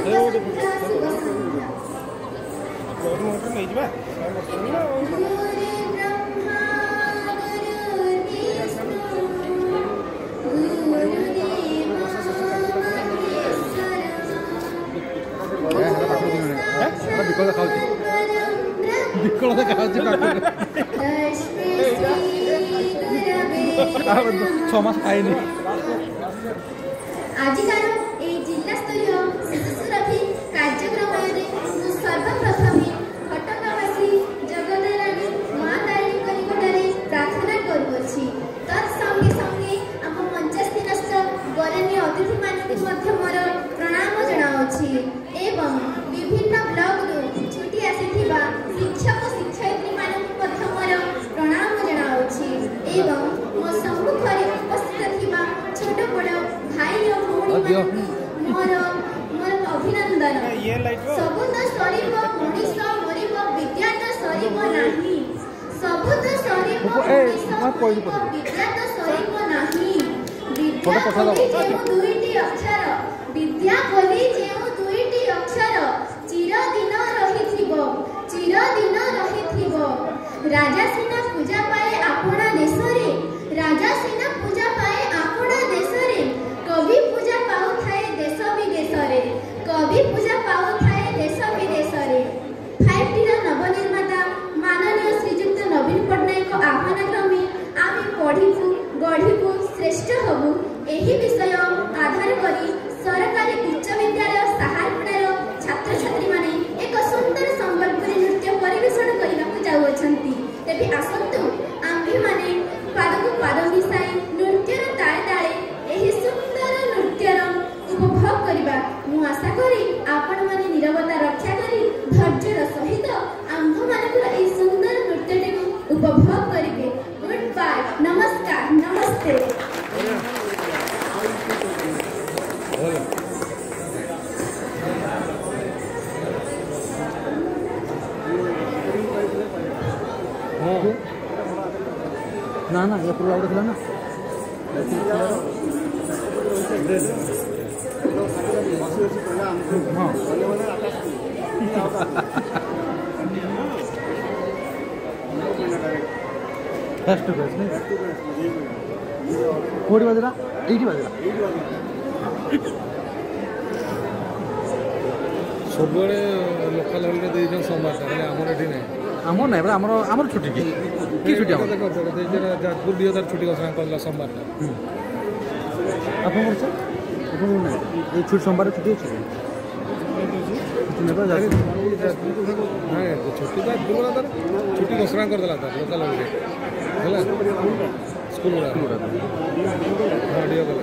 छमास खाइनि आजिकार ए जिला स्तरीय शिशु सुरक्षी कार्यक्रम सर्वप्रथम कटकवासी जगदरानी माँ तारिणी निकटरे प्रार्थना करुछि। तत्संगे संगे आम मंचस्थीनस्थ बरेण्य अतिथि मानक मोर प्रणाम जनाऊछि एवं विभिन्न ब्लॉग छुट्टी आसीथिबा शिक्षक शिक्षयित्री मानक मोर प्रणाम जनाऊछि एवं मो सम्मुखरे उपस्थित थिबा छोट बड़ भाई और भौणी मोर अभिनंदन। सबुत सरीब मनीष मरीब विद्या तो सरीब नाही, सबुत सरीब मनीष विद्या तो सरीब नाही। विद्या बोली जेउ दुईटी अक्षर, विद्या बोली जेउ दुईटी अक्षर चिरदिन रहिथिबो, चिरदिन रहिथिबो। राजा सिना पूजा पाए आपणा देशरे, राजा सिना पूजा पाए आपणा देशरे, कवि पूजा पाउथाए देश विदेशरे, कवि पूजा पाउथाए देश विदेशरे। 5T नवनिर्माता माननीय श्रीजुक्त नवीन पट्टनायक आह्वान क्रमे आमे पढ़िबु गढ़िबु श्रेष्ठ हबु एही विषय आधार करी सरकारी उच्च विद्यालय सहारपुरार छात्र छात्री माने एक सुंदर संबलपुरी नृत्य परिवेषण करबाकु जाउछंती। तेबे आसंतु आम्भे माने पादकु पाद मिसाई नृत्यर ताळे ताळे एही सुंदर नृत्यर उपभोग करिबा। मु आशा करी आपण माने निरवता रक्षा करी धैर्यर सहित आम्भ मानकर एही सुंदर नृत्यटिकु उपभोग करिबे। गुड बाय, नमस्कार, नमस्ते। ना ना ये पूरा उड़ा ना कोड़ी बजरा 80 बजरा सब लोकल हॉल रे देजन सोमवार ताले हमर एठी नै हमर नै बरा हमर छुट्टी की छुट्टी हमर देखो जाजपुर 2000 छुट्टी घोषणा करला सोमवार ता आपन वर्ष आपन नै ए छुट्टी सोमवार छुट्टी अछि छुट्टी नै बा नै छुट्टी बा दुला तार छुट्टी घोषणा कर देला था लोकल हॉल रे होला स्कूल रा ऑडियो गला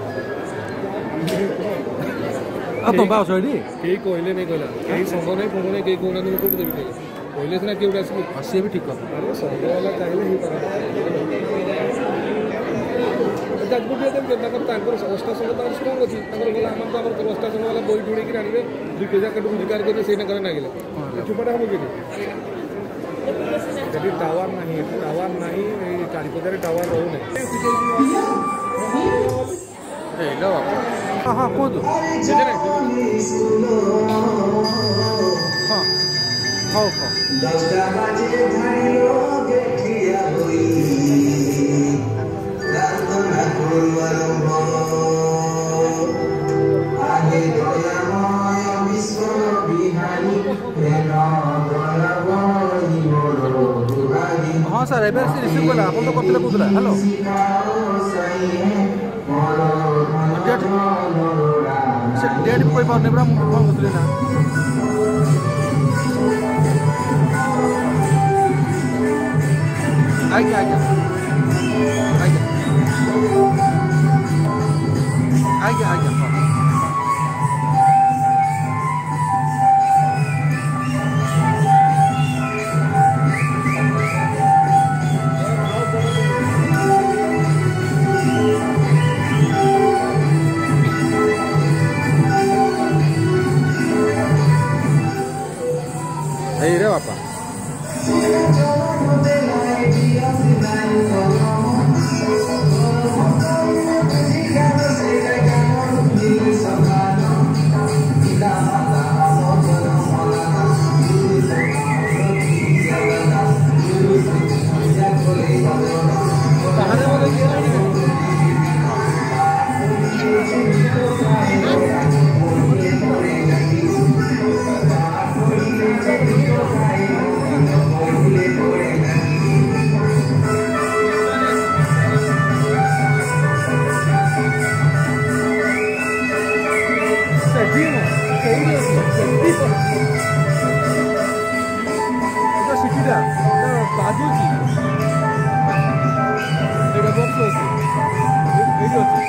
अब तो बास होइली के कोइले नै कोइला के संभव नै कोन नै के कोन नै कोड देबी के कोइले से ना के उडा से हसी भी ठीक कर अरे संभव वाला चाहिले ही पर जाजपुर दे देम केना कर तांकर अवस्था संग तांकर स्ट्रांग अछि तांकर गला हमर तो हमर अवस्था संग वाला बोई ढूंढी के आनिबे दुई केजा कटु अधिकार करे से न करे ना गेले चुपड़ा हम के जब टावर नहीं कालीपदारे टावर रहू नहीं हाँ हाँ कौन हाँ हाँ हाँ हाँ सर एबे से रिसीव कला अपन तो करथिले कोथला हेलो डेट कोई बात नहीं बड़ा फोन करथिले ना आइए आइए आइए आइए रे बापा ସିଟିଟା ବାଜୁଛି ଏଇଟା ବକ୍ସ ଅଛି ଏଇଠି ଅଛି।